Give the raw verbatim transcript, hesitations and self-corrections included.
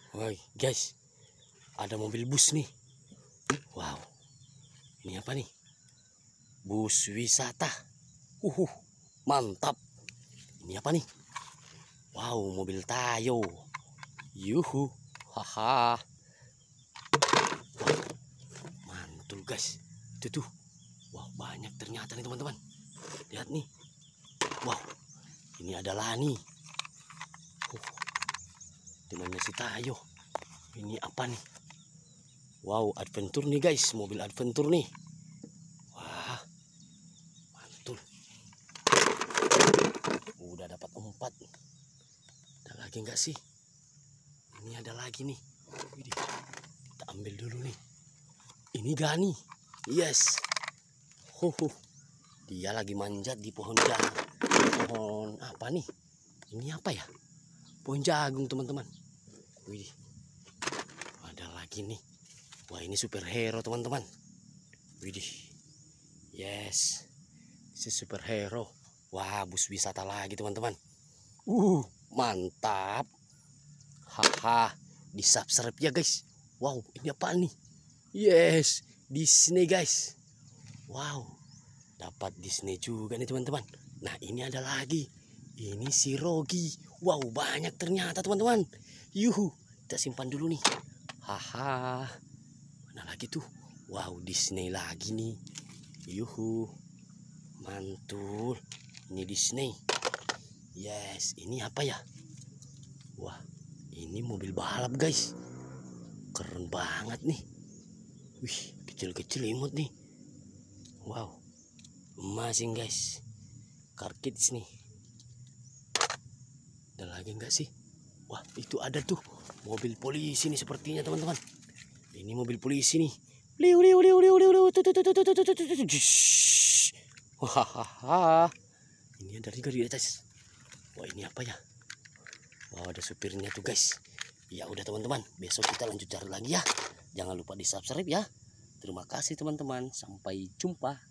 Woi guys, ada mobil bus nih. Wow, ini apa nih? Bus wisata. Uhuh, mantap. Ini apa nih? Wow, mobil Tayo. Yuhu, haha. Wah, mantul guys. Itu tuh. Wah, banyak ternyata nih teman-teman. Lihat nih. Wow, ini ada Lani. Uh, temannya si Tayo. Ini apa nih? Wow, adventure nih guys, mobil adventure nih. Wah, mantul. Udah dapat empat. Ada lagi nggak sih? Ini ada lagi nih. Widih, kita ambil dulu nih. Ini Gani. Yes. Huhu. Dia lagi manjat di pohon jagung. Pohon apa nih? Ini apa ya? Pohon jagung teman-teman. Widih. Ada lagi nih. Wah, ini superhero teman-teman. Widih. Yes. Si superhero. Wah, bus wisata lagi teman-teman. Uh, mantap. Haha, di subscribe ya guys. Wow, ini apa nih? Yes, Disney guys. Wow, dapat Disney juga nih teman-teman. Nah, ini ada lagi. Ini si Rogi. Wow, banyak ternyata teman-teman. Yuhu, kita simpan dulu nih. Haha, mana lagi tuh? Wow, Disney lagi nih. Yuhu, mantul. Ini Disney. Yes, ini apa ya? Wah, ini mobil balap guys. Keren banget nih. Wih, kecil-kecil imut nih. Wow, amazing guys. Car Kids nih. Ada lagi nggak sih? Wah, itu ada tuh mobil polisi nih sepertinya teman-teman. Ini mobil polisi nih. Liu liu liu liu liu liu. Wah, ini ada juga di atas. Wah, ini apa ya? Wah, ada supirnya tuh guys. Ya udah teman-teman, besok kita lanjut cari lagi ya. Jangan lupa di subscribe ya. Terima kasih teman-teman. Sampai jumpa.